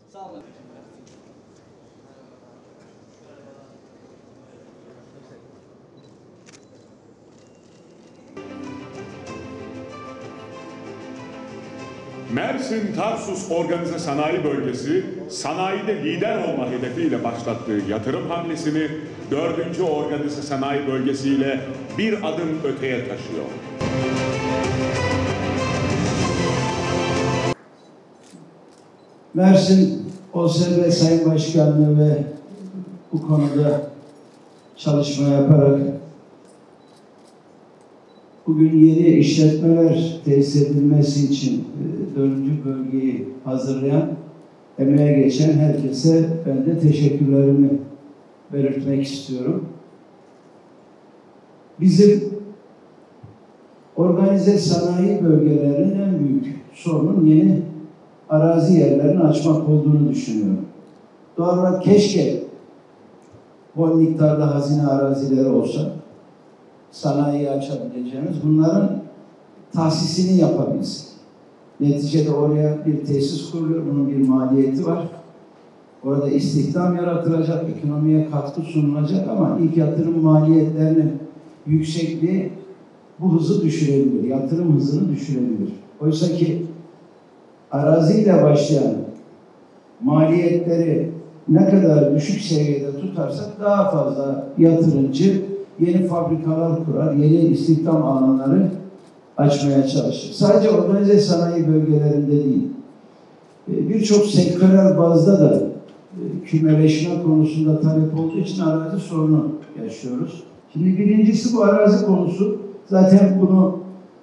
Sağ olun. Mersin Tarsus Organize Sanayi Bölgesi, sanayide lider olma hedefiyle başlattığı yatırım hamlesini 4. Organize Sanayi Bölgesi ile bir adım öteye taşıyor. Mersin OSB Sayın Başkanlığı ve bu konuda çalışma yaparak bugün yeni işletmeler tesis edilmesi için 4. bölgeyi hazırlayan, emeğe geçen herkese ben de teşekkürlerimi belirtmek istiyorum. Bizim organize sanayi bölgelerinin en büyük sorunun yeni arazi yerlerini açmak olduğunu düşünüyorum. Doğal olarak keşke bol miktarda hazine arazileri olsa, sanayiyi açabileceğimiz, bunların tahsisini yapabilsin. Neticede oraya bir tesis kuruluyor, bunun bir maliyeti var. Orada istihdam yaratılacak, ekonomiye katkı sunulacak ama ilk yatırım maliyetlerinin yüksekliği bu hızı düşürebilir, yatırım hızını düşürebilir. Oysa ki araziyle başlayan maliyetleri ne kadar düşük seviyede tutarsak daha fazla yatırımcı yeni fabrikalar kurar, yeni istihdam alanları açmaya çalışır. Sadece organize sanayi bölgelerinde değil, birçok sektörel bazda da kümeleşme konusunda talep olduğu için arazi sorunu yaşıyoruz. Şimdi birincisi bu arazi konusu. Zaten bunu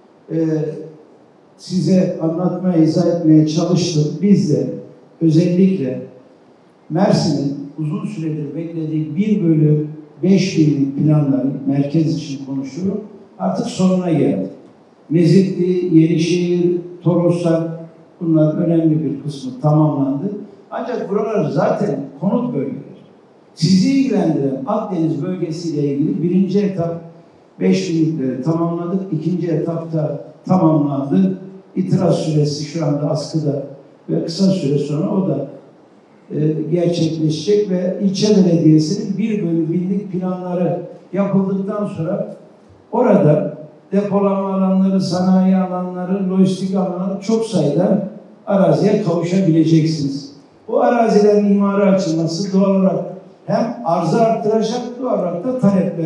size anlatmaya, izah etmeye çalıştım. Biz de özellikle Mersin'in uzun süredir beklediği 1/5 planların, merkez için konuşuyorum, artık sonuna geldi. Mezitli, Yenişehir, Toroslar, bunlar önemli bir kısmı tamamlandı. Ancak buralar zaten konut bölgeleri. Sizi ilgilendiren Akdeniz bölgesiyle ilgili birinci etap 5 binlikleri tamamladık. İkinci etapta tamamlandı. İtiraz süresi şu anda askıda ve kısa süre sonra o da gerçekleşecek ve ilçe belediyesinin 1/1000'lik planları yapıldıktan sonra orada depolama alanları, sanayi alanları, lojistik alanları çok sayıda araziye kavuşabileceksiniz. Bu arazilerin imara açılması doğal olarak hem arzı arttıracak, doğal olarak da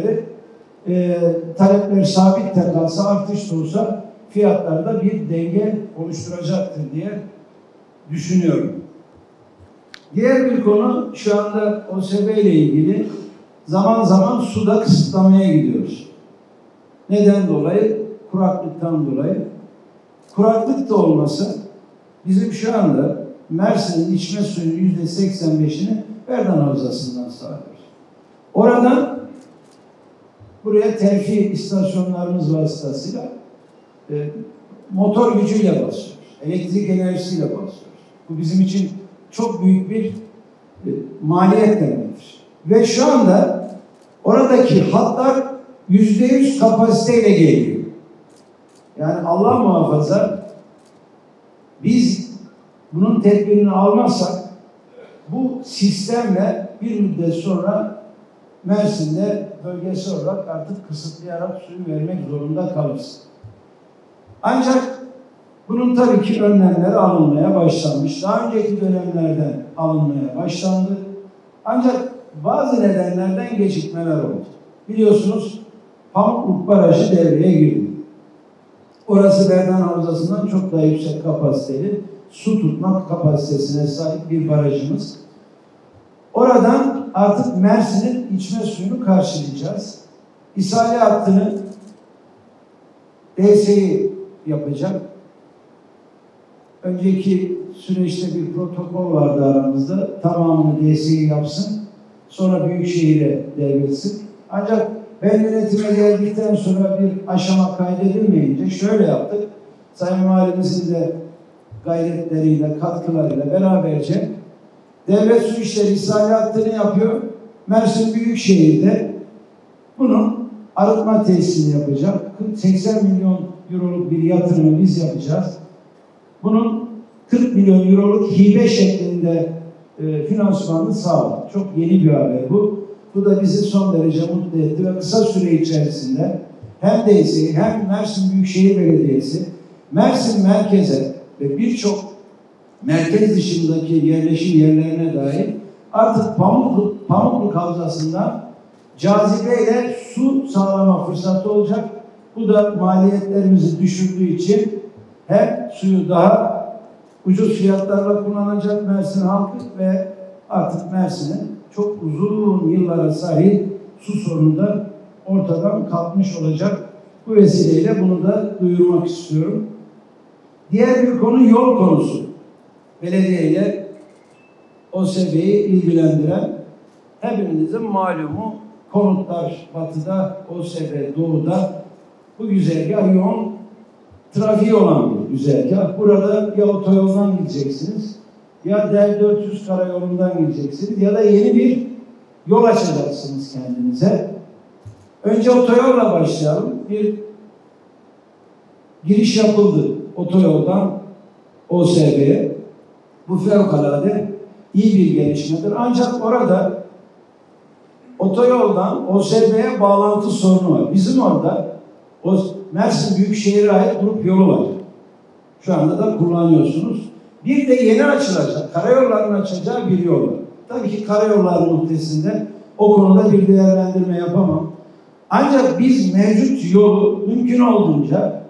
talepler sabit de kalsa, artış da olsa fiyatlarda bir denge oluşturacaktır diye düşünüyorum. Diğer bir konu, şu anda OSB ile ilgili zaman zaman suda kısıtlamaya gidiyoruz. Neden dolayı? Kuraklıktan dolayı. Kuraklık da olmasa bizim şu anda Mersin'in içme suyunun %85'ini Berdan Havzası'ndan sağlıyoruz. Oradan buraya terfi istasyonlarımız vasıtasıyla motor gücüyle basıyoruz. Elektrik enerjisiyle basıyoruz. Bu bizim için çok büyük bir maliyet demektir. Ve şu anda oradaki hatlar %100 kapasiteyle geliyor. Yani Allah muhafaza biz bunun tedbirini almazsak bu sistemle bir müddet sonra Mersin'de bölgesi olarak artık kısıtlayarak suyu vermek zorunda kalırız. Ancak bunun tabii ki önlemleri alınmaya başlanmış. Daha önceki dönemlerden alınmaya başlandı. Ancak bazı nedenlerden gecikmeler oldu. Biliyorsunuz Pamukluk Barajı devreye girdi. Orası Berdan Havzası'ndan çok daha yüksek kapasiteli, su tutmak kapasitesine sahip bir barajımız. Oradan artık Mersin'in içme suyunu karşılayacağız. İshali hattını DSİ yapacak. Önceki süreçte bir protokol vardı aramızda. Tamamını DSİ yapsın. Sonra Büyükşehir'e devretsin. Ancak ben yönetime geldikten sonra bir aşama kaydedilmeyince şöyle yaptık. Sayın Valimizin de gayretleriyle, katkılarıyla beraberce devlet su işleri ishali hattını yapıyor. Mersin Büyükşehir'de bunun arıtma tesisini yapacak. 80 milyon euroluk bir yatırımı biz yapacağız. Bunun 40 milyon euroluk hibe şeklinde finansmanını sağladı. Çok yeni bir haber bu. Bu da bizi son derece mutlu etti ve kısa süre içerisinde hem DSİ hem Mersin Büyükşehir Belediyesi Mersin merkeze ve birçok merkez dışındaki yerleşim yerlerine dair artık Pamukluk Havzası'ndan cazibeyle su sağlama fırsatı olacak. Bu da maliyetlerimizi düşürdüğü için hem suyu daha ucuz fiyatlarla kullanacak Mersin halkı ve artık Mersin'in çok uzun yıllara sahip su sorunu da ortadan kalkmış olacak. Bu vesileyle bunu da duyurmak istiyorum. Diğer bir konu yol konusu. Belediye ile OSB'yi ilgilendiren hepinizin malumu konutlar batıda, OSB doğuda. Bu güzergah yoğun trafiği olan bir güzergah. Burada ya otoyoldan gideceksiniz, ya D400 karayolundan gideceksiniz ya da yeni bir yol açacaksınız kendinize. Önce otoyolla başlayalım. Bir giriş yapıldı otoyoldan OSB'ye. Bu fevkalade iyi bir gelişmedir. Ancak orada otoyoldan OSB'ye bağlantı sorunu var. Bizim orada Mersin Büyükşehir'e ait grup yolu var. Şu anda da kullanıyorsunuz. Bir de yeni açılacak, karayollarının açacağı bir yol var. Tabii ki karayollarının ötesinde o konuda bir değerlendirme yapamam. Ancak biz mevcut yolu mümkün olduğunca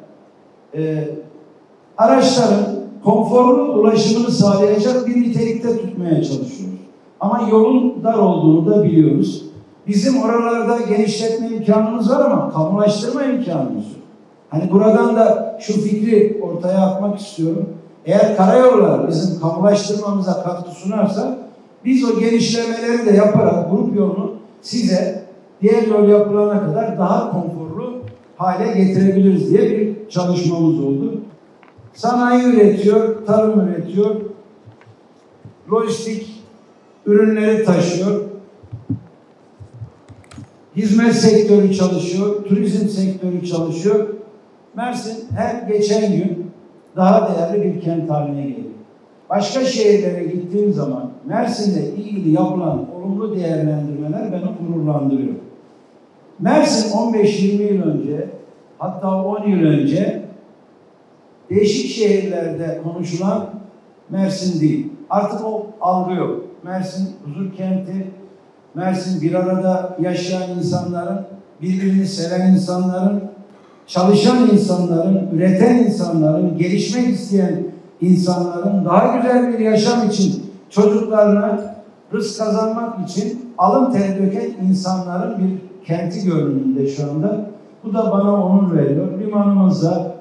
araçların konforlu ulaşımını sağlayacak bir nitelikte tutmaya çalışıyoruz. Ama yolun dar olduğunu da biliyoruz. Bizim oralarda genişletme imkanımız var ama kamulaştırma imkanımız yok. Hani buradan da şu fikri ortaya atmak istiyorum. Eğer karayollar bizim kamulaştırmamıza katkı sunarsa biz o genişlemeleri de yaparak grup yolunu size diğer yol yapılana kadar daha konforlu hale getirebiliriz diye bir çalışmamız oldu. Sanayi üretiyor, tarım üretiyor, lojistik ürünleri taşıyor, hizmet sektörü çalışıyor, turizm sektörü çalışıyor. Mersin her geçen gün daha değerli bir kent haline geliyor. Başka şehirlere gittiğim zaman Mersin'le ilgili yapılan olumlu değerlendirmeler beni gururlandırıyor. Mersin 15-20 yıl önce, hatta 10 yıl önce değişik şehirlerde konuşulan Mersin değil. Artık o algı yok. Mersin huzur kenti, Mersin bir arada yaşayan insanların, birbirini seven insanların, çalışan insanların, üreten insanların, gelişmek isteyen insanların, daha güzel bir yaşam için çocuklarına rızk kazanmak için alın ter döken insanların bir kenti görünümünde şu anda. Bu da bana onur veriyor. Limanımızda,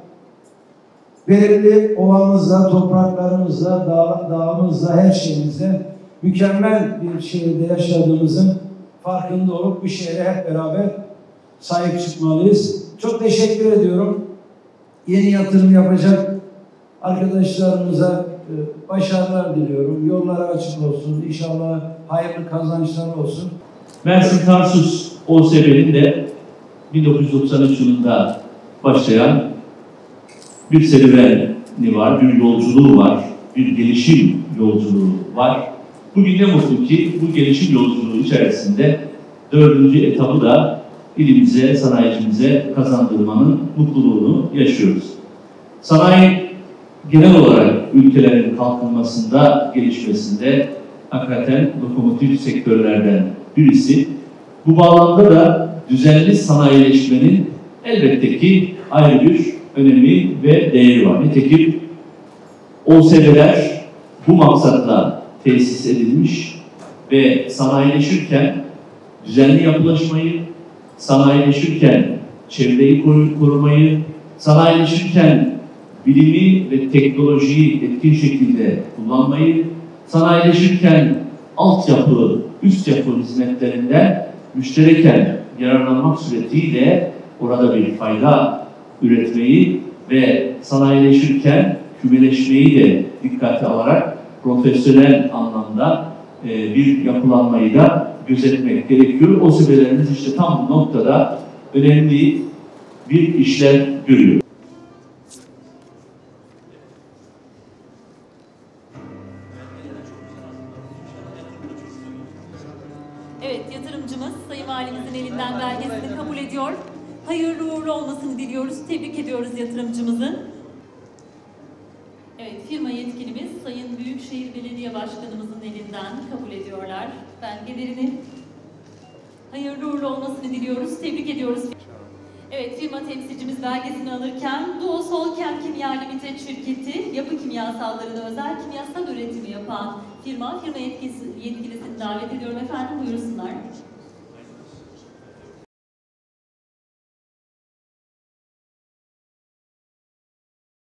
verimli ovamızda, topraklarımızda, dağımızda, her şeyimizde mükemmel bir şehirde yaşadığımızın farkında olup bu şehre hep beraber sahip çıkmalıyız. Çok teşekkür ediyorum. Yeni yatırım yapacak arkadaşlarımıza başarılar diliyorum. Yolları açık olsun. İnşallah hayırlı kazançlar olsun. Mersin Tarsus OSB'nin de 1993 yılında başlayan bir serüveni var, bir yolculuğu var, bir gelişim yolculuğu var. Bugün ne mutlu ki bu gelişim yolculuğu içerisinde 4. etabı da ilimize, sanayicimize kazandırmanın mutluluğunu yaşıyoruz. Sanayi genel olarak ülkelerin kalkınmasında, gelişmesinde hakikaten lokomotif sektörlerden birisi. Bu bağlamda da düzenli sanayileşmenin elbette ki ayrı bir önemi ve değeri var. Nitekim OSB'ler bu maksatla tesis edilmiş ve sanayileşirken düzenli yapılaşmayı, sanayileşirken çevreyi korumayı, sanayileşirken bilimi ve teknolojiyi etkin şekilde kullanmayı, sanayileşirken altyapı, üst yapı hizmetlerinden müştereken yararlanmak suretiyle orada bir fayda üretmeyi ve sanayileşirken kümeleşmeyi de dikkate alarak profesyonel anlamda bir yapılanmayı da gözetmek gerekiyor. OSB'lerimiz işte tam bu noktada önemli bir işler görüyor. Evet, yatırımcımız Sayın Valimizin elinden belgesini kabul ediyor. Hayırlı uğurlu olmasını diliyoruz. Tebrik ediyoruz yatırımcımızı. Evet, firma yetkilimiz Sayın Büyükşehir Belediye Başkanımızın elinden kabul ediyorlar belgelerini. Hayırlı uğurlu olmasını diliyoruz. Tebrik ediyoruz. Evet, firma temsilcimiz belgesini alırken Duosol Kimya Limited şirketi yapı kimyasallarına özel kimyasal üretimi yapan firma yetkilisini davet ediyorum efendim, buyursunlar.